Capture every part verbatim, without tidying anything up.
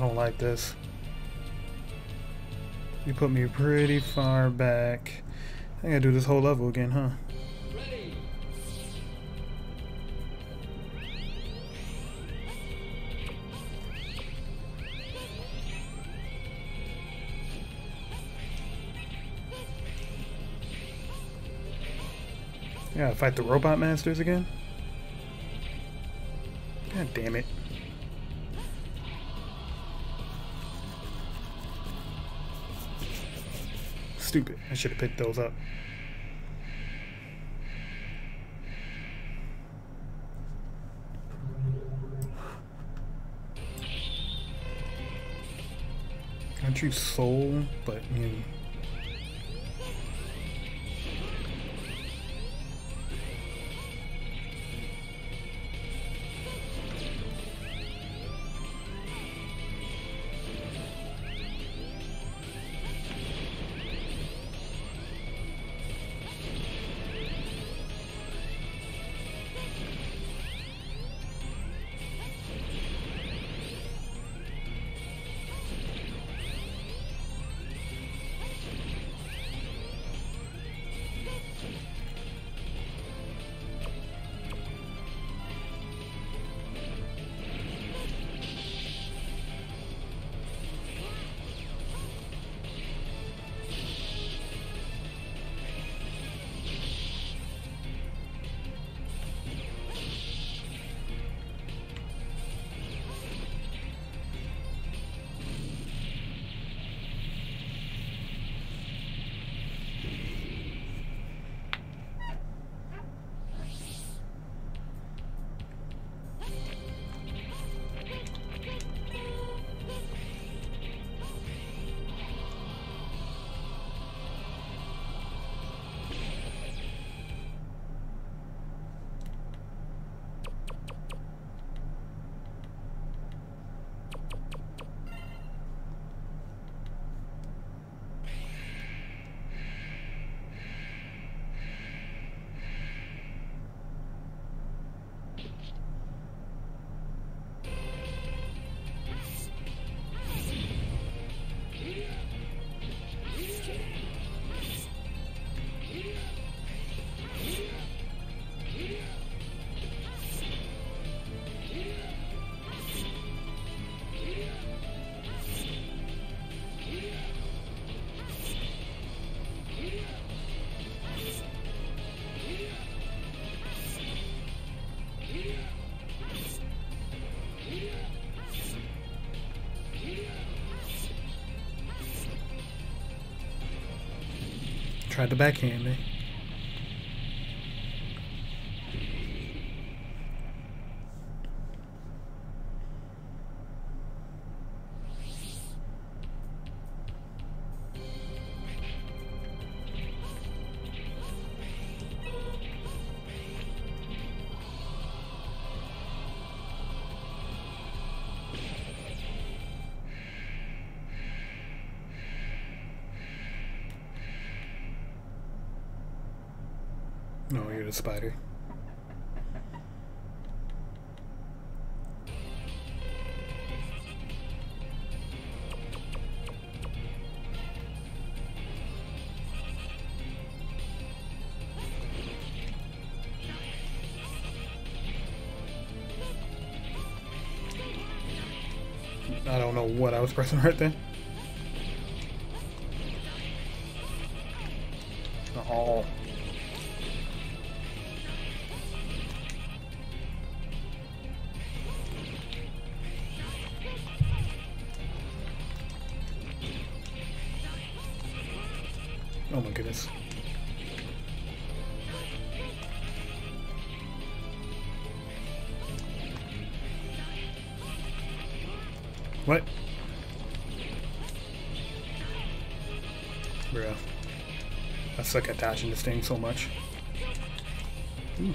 don't like this. You put me pretty far back. I gotta do this whole level again, huh? Ready. I gotta fight the robot masters again? God damn it. Stupid. I should have picked those up. Aren't you soul? But you. Tried to backhand me. No, you're the spider. I don't know what I was pressing right then. Oh. Oh my goodness. What? Bruh. I suck at dodging this thing so much. Ooh.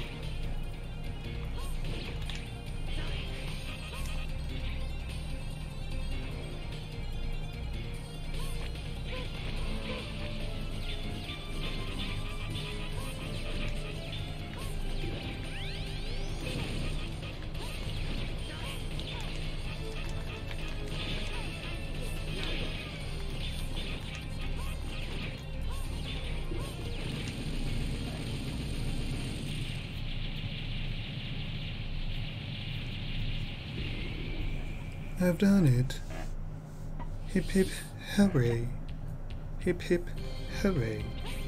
I've done it. Hip hip hooray. Hip hip hooray.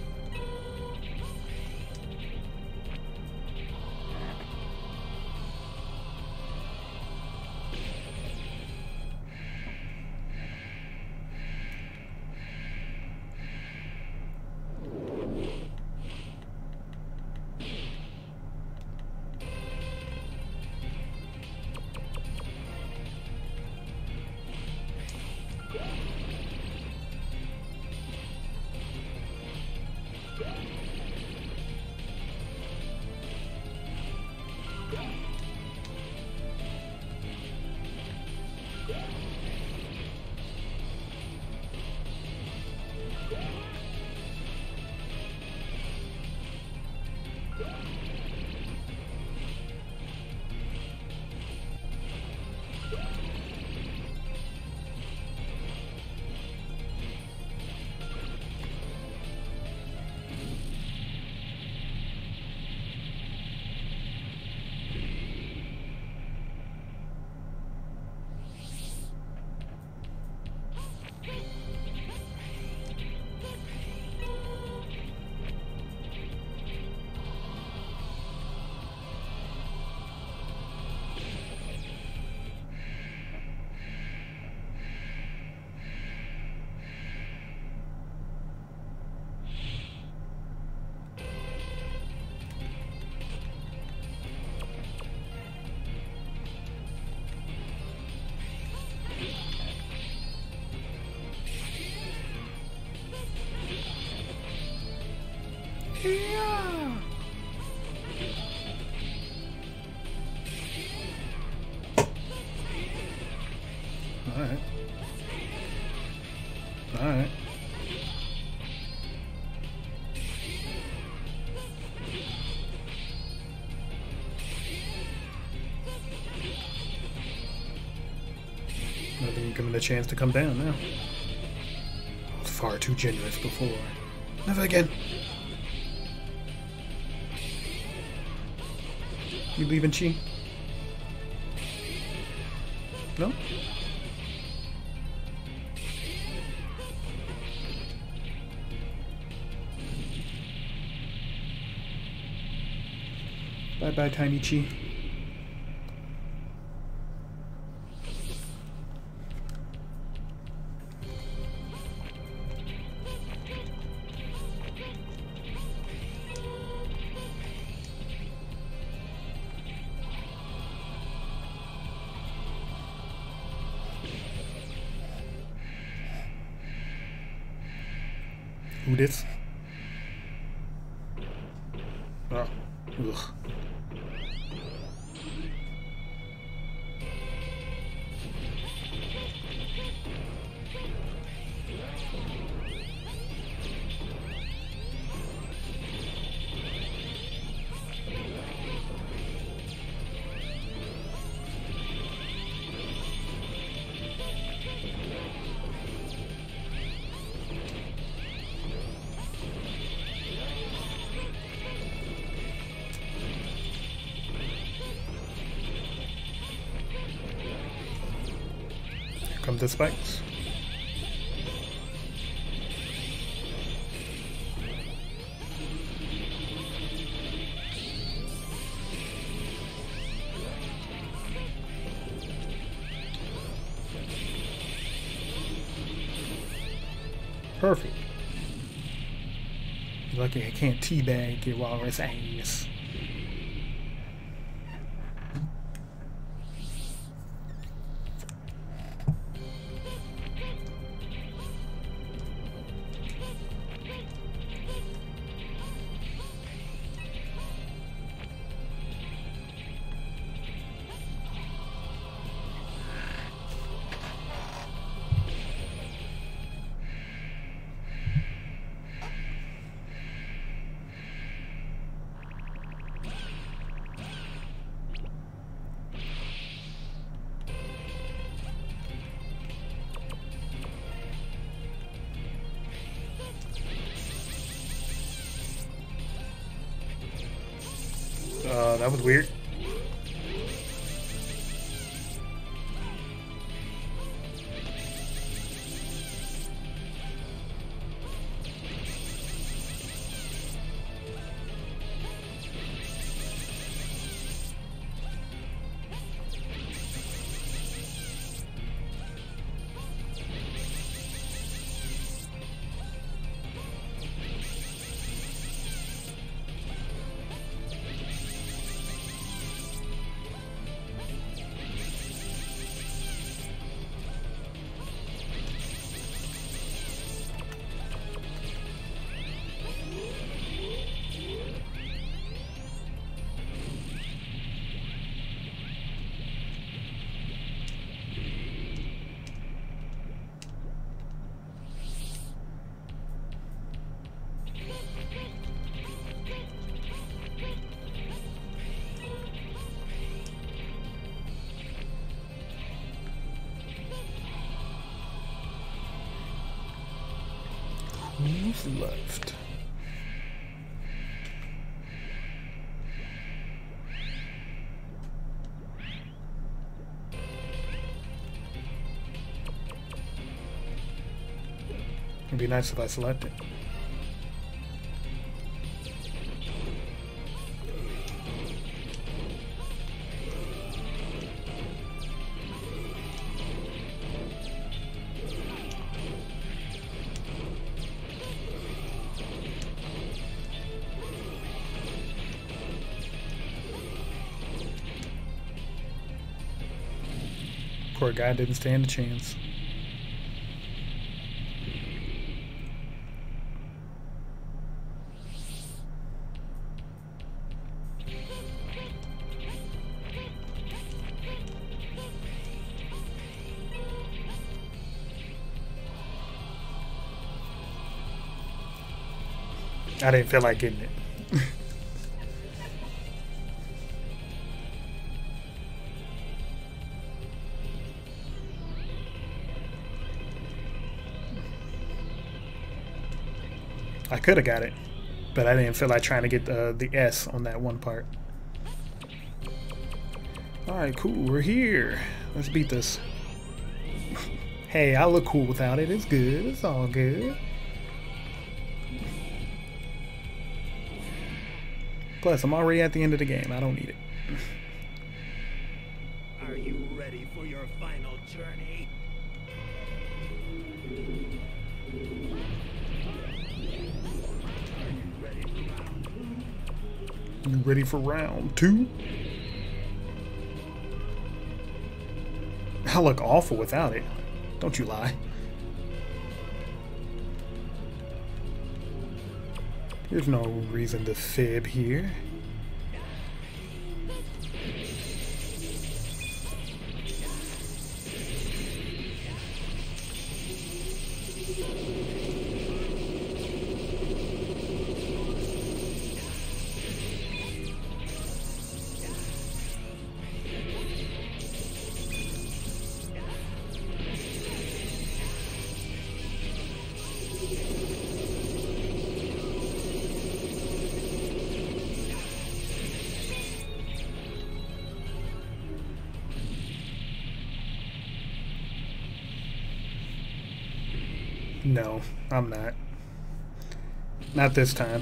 Yeah. All right. All right. Not even given a chance to come down now. I was far too generous before. Never again. You leaving, Chi? No? Bye-bye, Tiny Chi. Who this? Oh, ugh. Come the spikes. Perfect. Lucky I can't teabag your walrus ass. Uh, that was weird. left. It'd be nice if I select it. Poor guy didn't stand a chance. I didn't feel like getting it. I could have got it, but I didn't feel like trying to get the, the S on that one part. Alright, cool, we're here. Let's beat this. Hey, I look cool without it. It's good. It's all good. Plus, I'm already at the end of the game. I don't need it. Are you ready for your final journey? You ready for round two? I look awful without it. Don't you lie. There's no reason to fib here. No, I'm not. Not this time.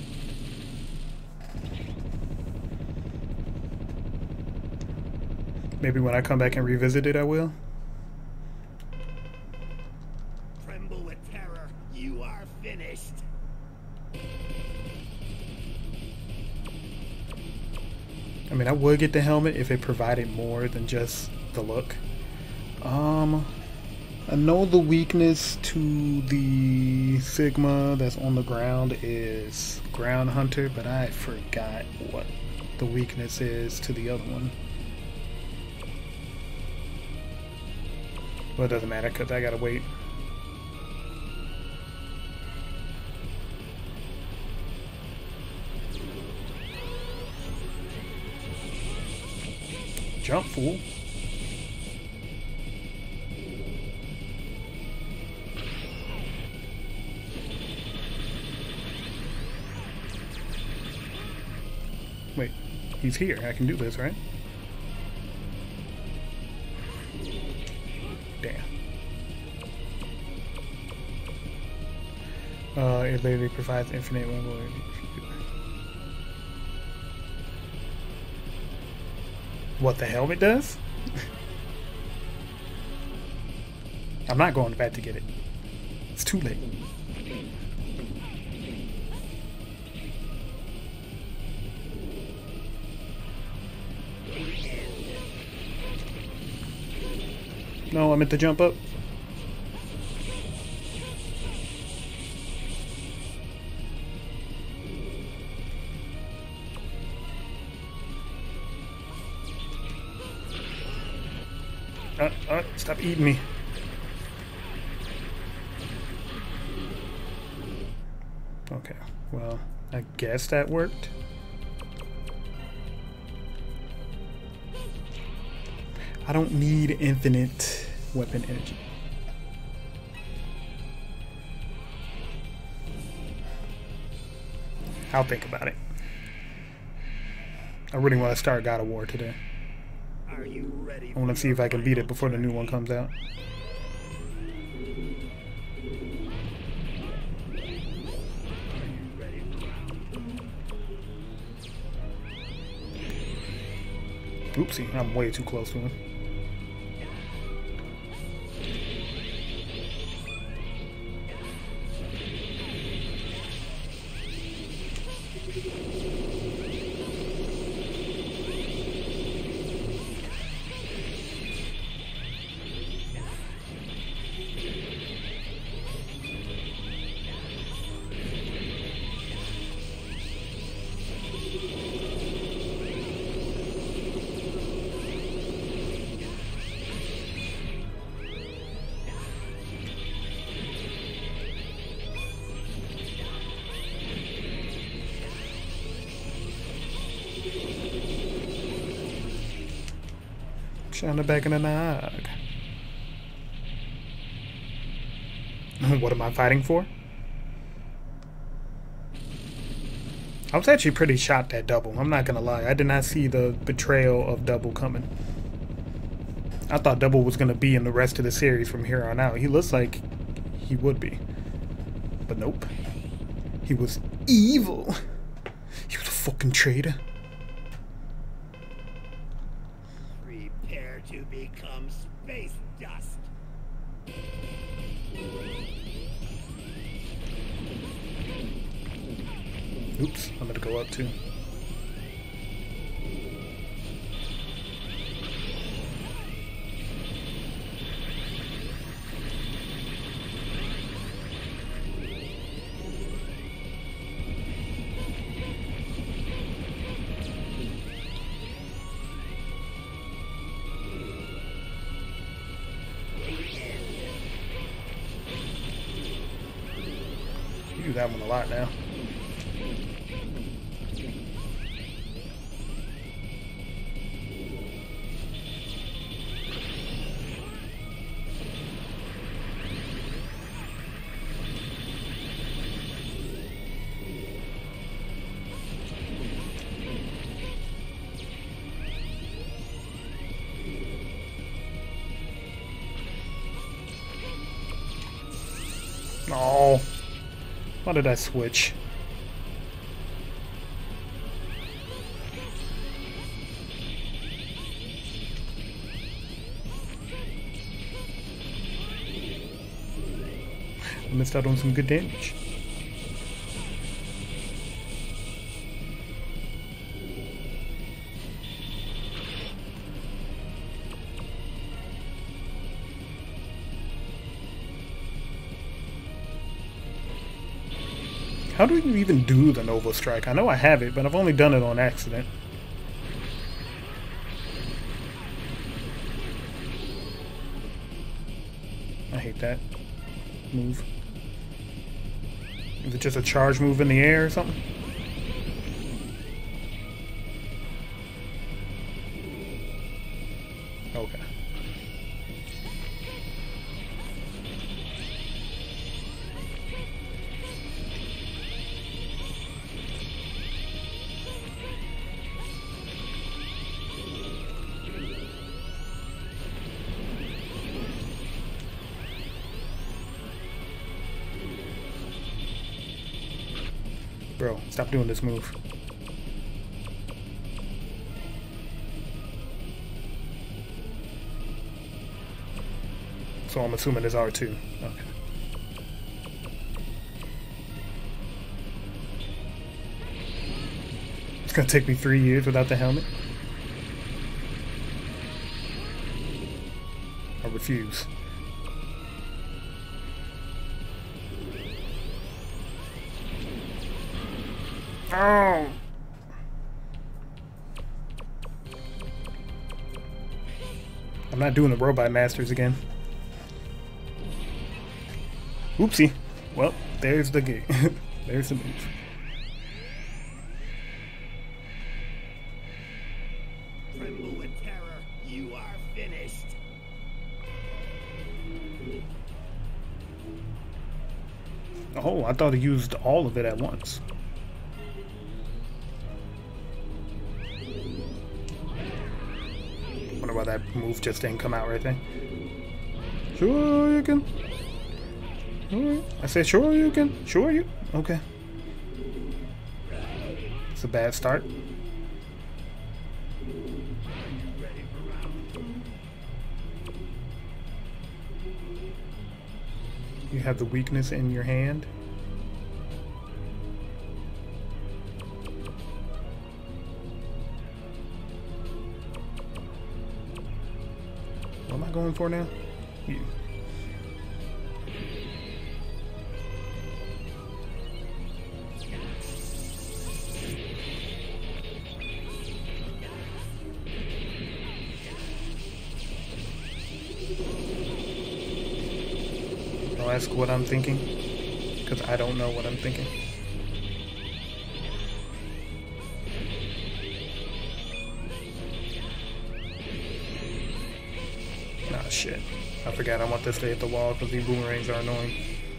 Maybe when I come back and revisit it, I will. Tremble with terror. You are finished. I mean, I would get the helmet if it provided more than just the look. Um... I know the weakness to the Sigma that's on the ground is Ground Hunter, but I forgot what the weakness is to the other one. Well, it doesn't matter because I gotta wait. Jump, fool. Wait, he's here. I can do this, right? Damn. Uh, it literally provides infinite level. What the helmet does? I'm not going back to get it. It's too late. No, I meant to jump up. Uh, uh, stop eating me. Okay, well, I guess that worked. I don't need infinite weapon energy. I'll think about it. I really want to start God of War today. Are you ready? I want to see if I can beat it before the new one comes out. Oopsie, I'm way too close to him. On the back of the nog. What am I fighting for? I was actually pretty shocked at Double. I'm not gonna lie. I did not see the betrayal of Double coming. I thought Double was gonna be in the rest of the series from here on out. He looks like he would be. But nope. He was evil. He was a fucking traitor. To become space dust. Oops, I'm gonna go up too. Do that one a lot now. Oh. Why did I switch? I missed out on some good damage. How do you even do the Nova Strike? I know I have it, but I've only done it on accident. I hate that move. Is it just a charge move in the air or something? Okay. Bro, stop doing this move. So I'm assuming it's R two. Okay. It's gonna take me three years without the helmet. I refuse. Oh. I'm not doing the Robot Masters again. Oopsie. Well, there's the game. There's the move. Tremble with terror. You are finished. Oh, I thought he used all of it at once. why that move just didn't come out right there. Sure you can. Alright. I said sure you can. Sure you. Okay. It's a bad start. You have the weakness in your hand. What am I going for now? You. Don't ask what I'm thinking, because I don't know what I'm thinking. Nah, shit. I forgot I want this to hit the wall because these boomerangs are annoying.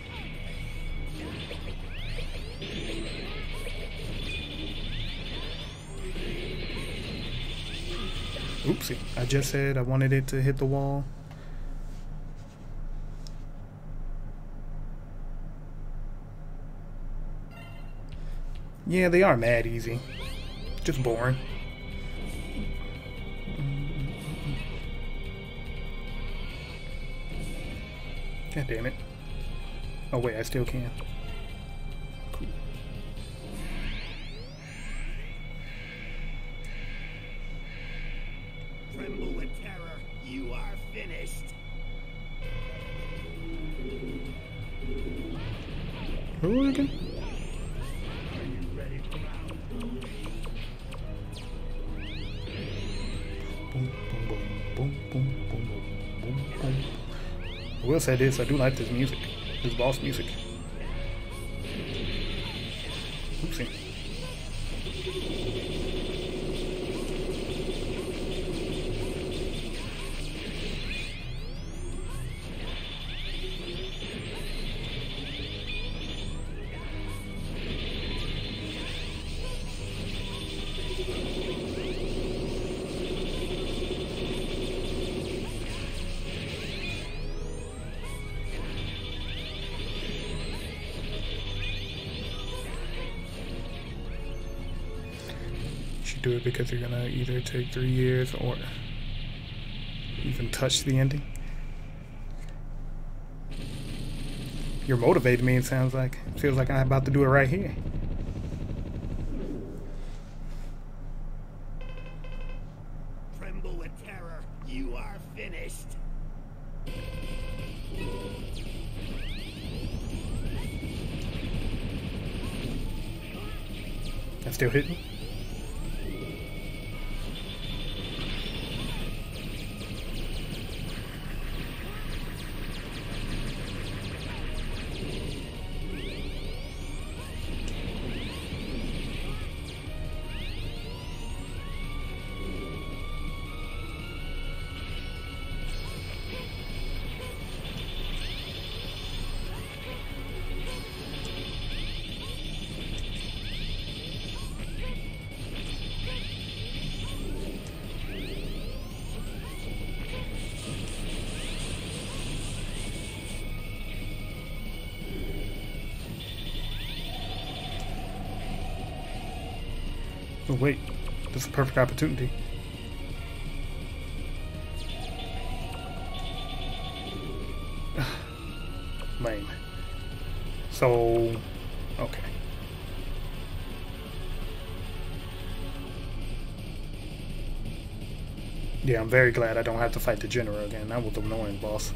Oopsie. I just said I wanted it to hit the wall. Yeah, they are mad easy. Just boring. God damn it. Oh wait, I still can. Cool. Tremble with terror. You are finished. Who again? Are you ready for round? Boom, boom, boom, boom, boom, boom, boom, boom. I will say this, I do like this music. This boss music. Oopsie. Do it because you're gonna either take three years or even touch the ending. You're motivating me, it sounds like. It feels like I'm about to do it right here. Tremble with terror. You are finished. I'm still hitting. Oh wait, this is a perfect opportunity. Lame. So, okay. Yeah, I'm very glad I don't have to fight the general again. That was annoying, boss.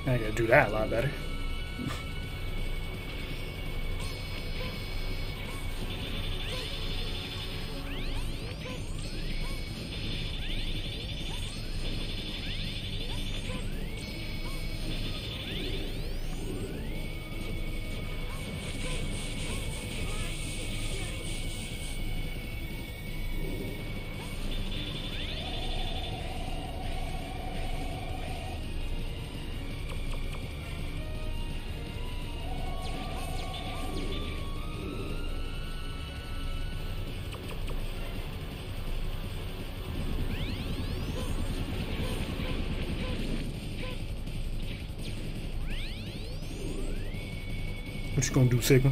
I gotta do that a lot better. What you gonna do, Sigma?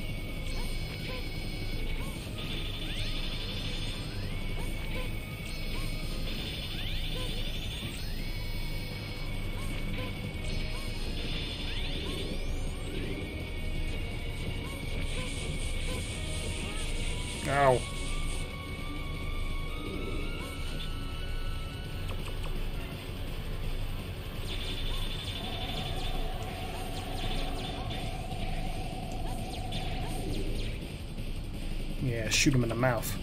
Ow. Yeah, shoot him in the mouth.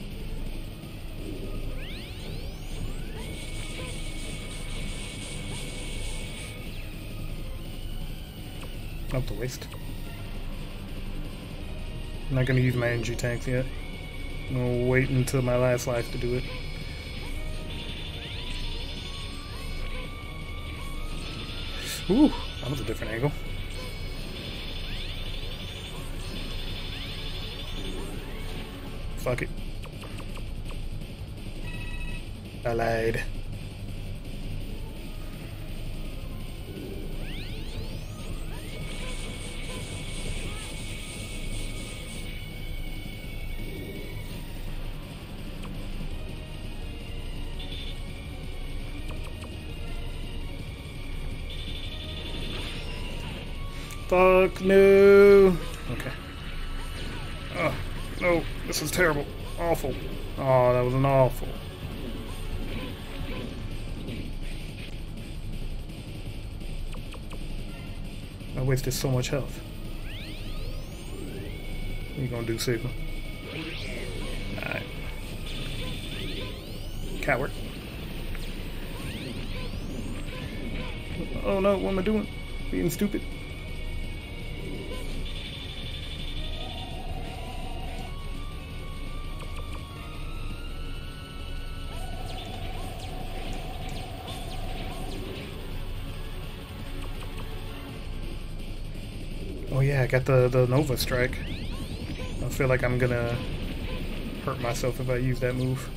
Not the waste. I'm not gonna use my energy tanks yet. I'm gonna wait until my last life to do it. Ooh, that was a different angle. Fuck it. I lied. Fuck no. Okay. Oh, no, this is terrible. Awful. Oh, that was an awful. I wasted so much health. What you gonna do, Sigma? Alright. Coward. Oh no, what am I doing? Being stupid. Oh yeah, I got the, the Nova Strike. I feel like I'm gonna hurt myself if I use that move.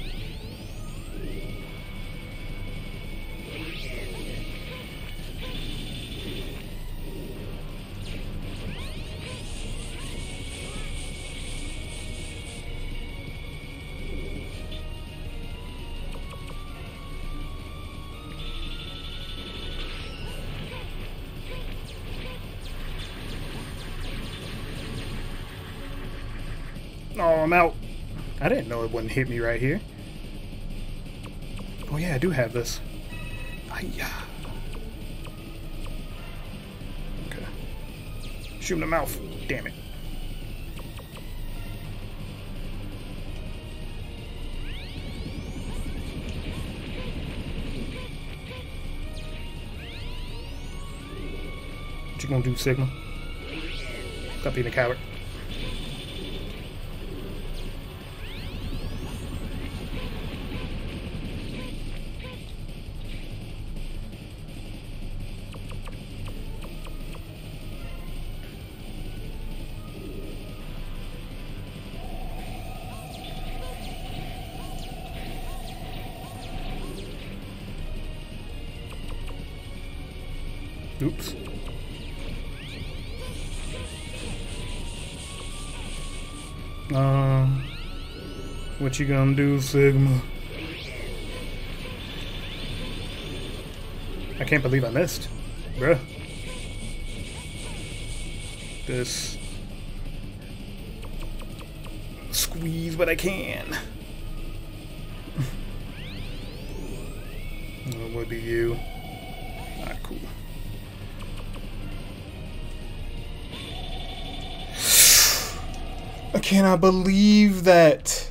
Oh, I'm out. I didn't know it wouldn't hit me right here. Oh yeah, I do have this. Hi-ya. Okay. Shoot him in the mouth. Damn it. What you gonna do, Sigma? Stop being a coward. Oops. Um, what you gonna do, Sigma? I can't believe I missed, bruh. This squeeze what I can. What would be you? Alright, cool. I cannot believe that.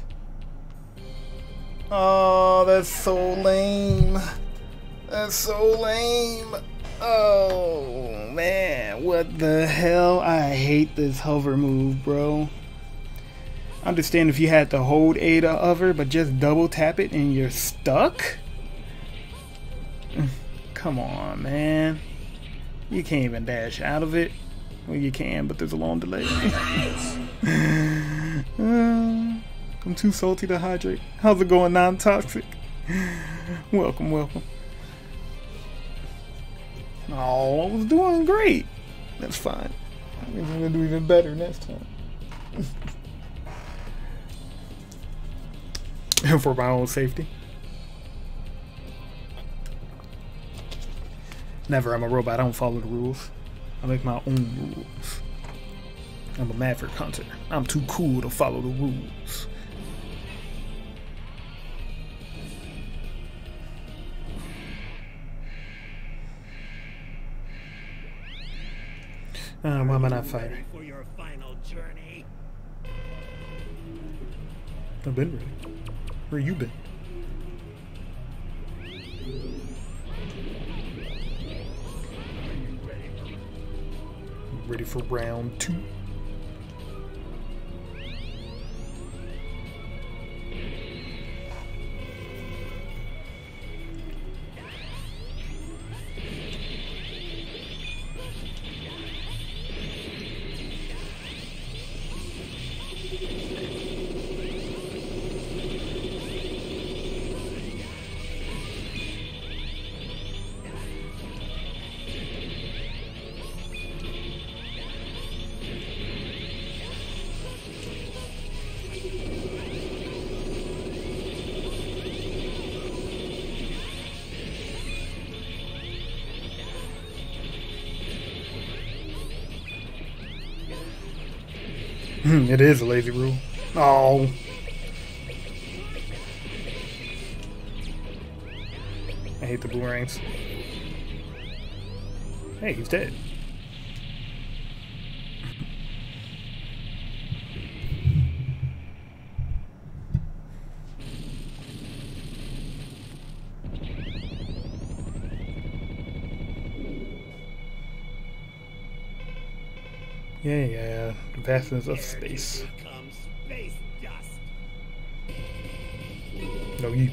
Oh, that's so lame. That's so lame. Oh, man. What the hell? I hate this hover move, bro. I understand if you had to hold A to hover, but just double tap it and you're stuck? Come on, man. You can't even dash out of it. Well, you can, but there's a long delay. uh, I'm too salty to hydrate. How's it going, non-toxic? Welcome, welcome. Oh, I was doing great. That's fine. I'm gonna do even better next time. And for my own safety. Never, I'm a robot. I don't follow the rules. I make my own rules. I'm a maverick hunter. I'm too cool to follow the rules. Uh, why am I not firing? For your final journey. I've been ready. Where you been? Ready for round two. It is a lazy rule. Oh. I hate the boomerangs. Hey, he's dead. Yeah, yeah, the vastness of space. Space dust. No, you.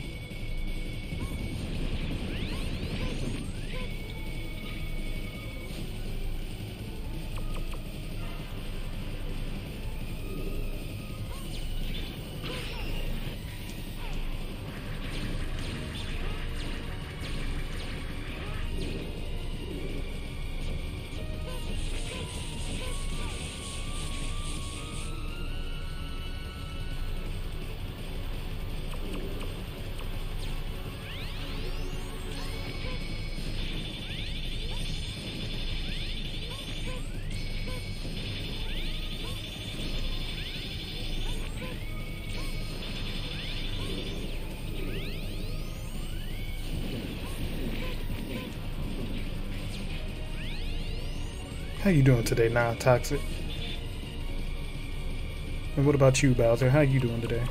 How you doing today, non-toxic? And what about you, Bowser? How you doing today?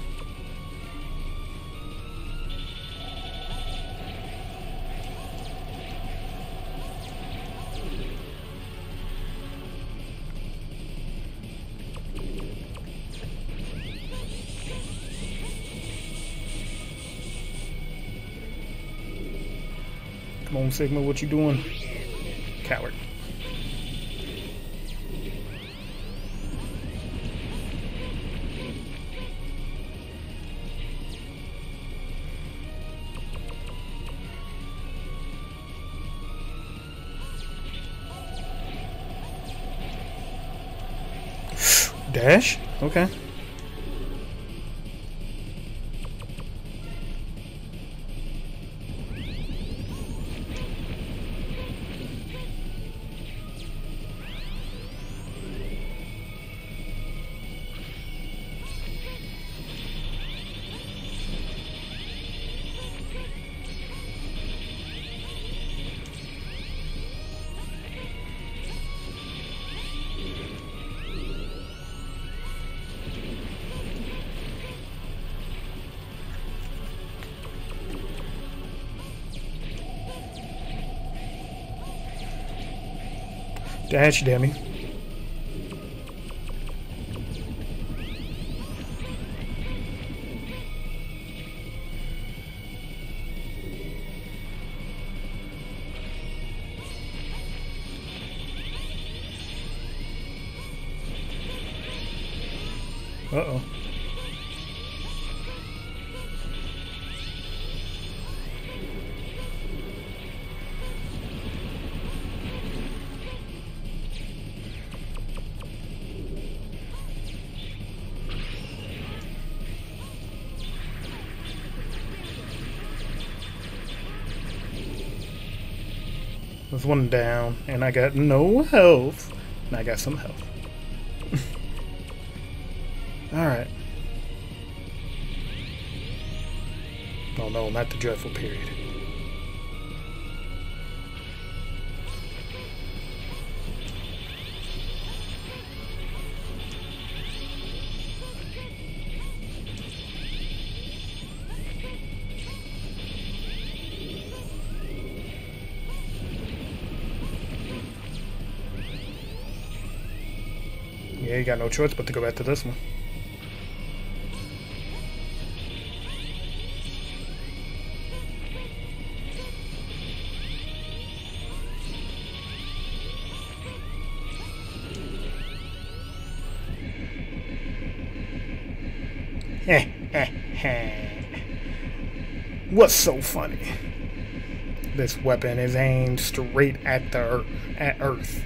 Come on, Sigma, what you doing? Coward. Dash? Okay. Dash dummy. Uh-oh. There's one down, and I got no health. And I got some health. Alright. Oh no, not the dreadful period. Yeah, you got no choice but to go back to this one. What's so funny? This weapon is aimed straight at the earth, at Earth.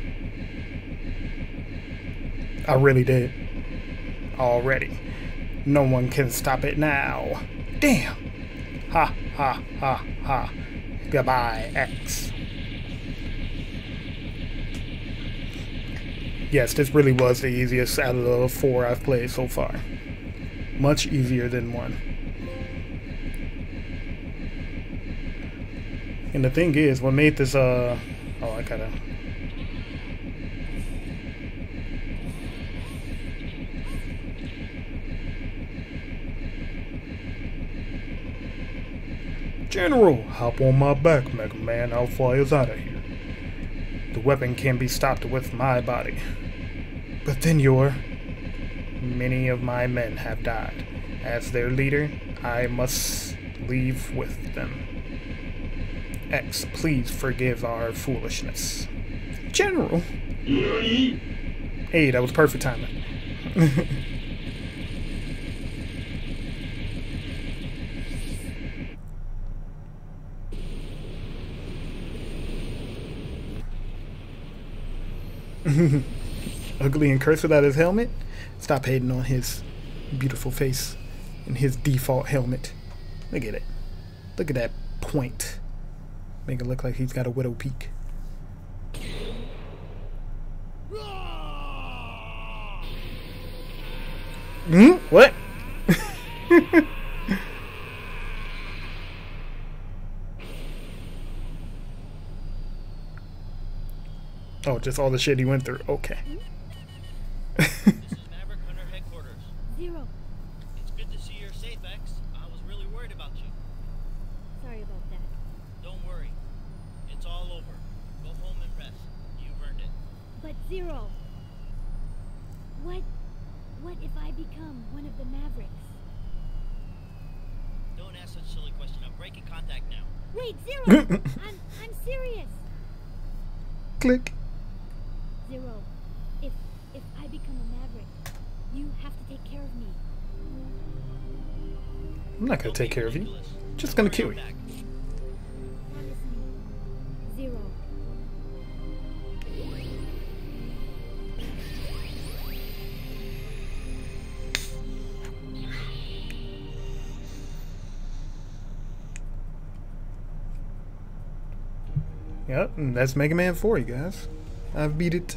I really did. Already. No one can stop it now. Damn. Ha ha ha ha. Goodbye, X. Yes, this really was the easiest out of the four I've played so far. Much easier than one. And the thing is, what made this, uh... oh, I gotta... General, hop on my back, Mega Man. I'll fly us out of here. The weapon can be stopped with my body. But then you're... Many of my men have died. As their leader, I must leave with them. X, please forgive our foolishness. General? Hey, that was perfect timing. Ugly and cursed without his helmet? Stop hating on his beautiful face and his default helmet. Look at it. Look at that point. Make it look like he's got a widow peak. Hmm? What? Oh, just all the shit he went through. Okay. This is Maverick Hunter headquarters. Zero. It's good to see you're safe, X. I was really worried about you. Sorry about that. Don't worry. It's all over. Go home and rest. You've earned it. But Zero. What? What if I become one of the Mavericks? Don't ask such a silly question. I'm breaking contact now. Wait, Zero! I'm I'm serious. Click. Zero. If if I become a Maverick, you have to take care of me. I'm not gonna take care of you. Just gonna kill you. Promise me. Zero. Yep, and that's Mega Man four, you guys. I've beat it.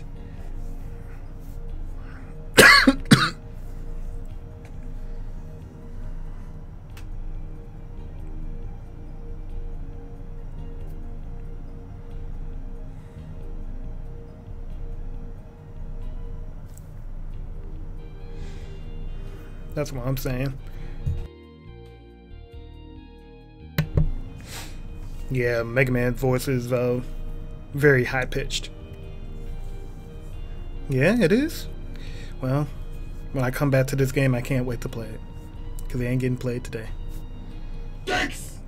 That's what I'm saying. Yeah, Mega Man voice is uh, very high pitched. Yeah, it is. Well, when I come back to this game, I can't wait to play it. Because it ain't getting played today. Thanks.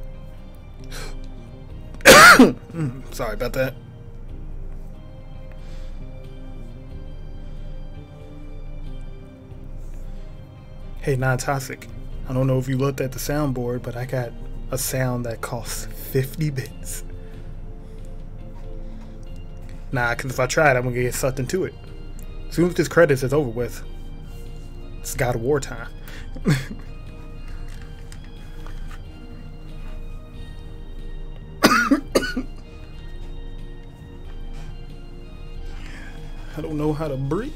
mm, sorry about that. Hey, non-toxic. I don't know if you looked at the soundboard, but I got a sound that costs fifty bits. Nah, because if I try it, I'm going to get sucked into it. As soon as this credits is over with, it's God of War time. I don't know how to breathe.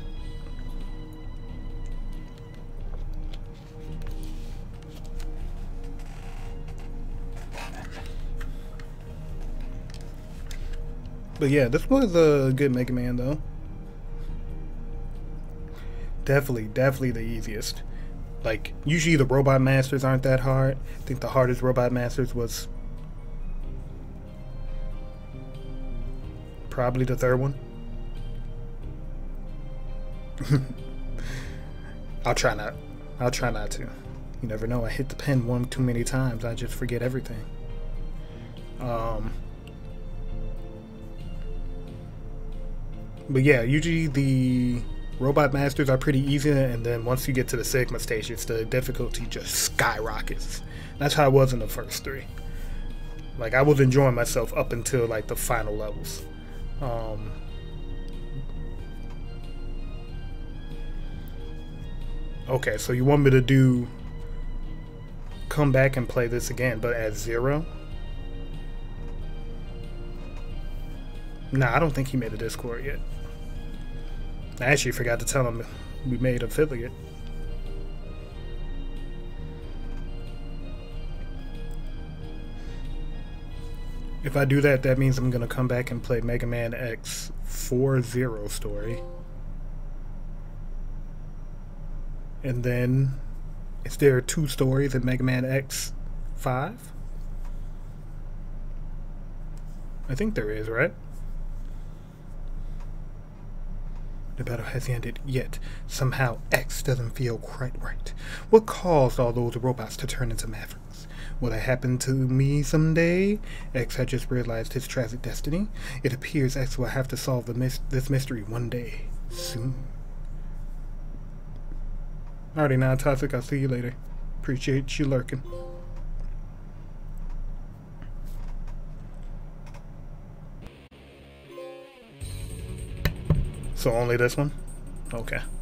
But yeah, this was a good Mega Man though. Definitely, definitely the easiest. Like, usually the Robot Masters aren't that hard. I think the hardest Robot Masters was probably the third one. I'll try not. I'll try not to. You never know. I hit the pen one too many times. I just forget everything. Um... But yeah, usually the Robot Masters are pretty easy, and then once you get to the Sigma stages, the difficulty just skyrockets. That's how I was in the first three. Like, I was enjoying myself up until like the final levels. Um, okay, so you want me to do come back and play this again, but at zero? Nah, I don't think he made a Discord yet. I actually forgot to tell him we made affiliate. If I do that, that means I'm gonna come back and play Mega Man X four zero story. And then, is there two stories in Mega Man X five? I think there is, right? The battle has ended, yet somehow X doesn't feel quite right. What caused all those robots to turn into Mavericks? Will that happen to me someday? X had just realized his tragic destiny. It appears X will have to solve the mis this mystery one day, soon. Alrighty, now Toxic, I'll see you later. Appreciate you lurking. So only this one? Okay.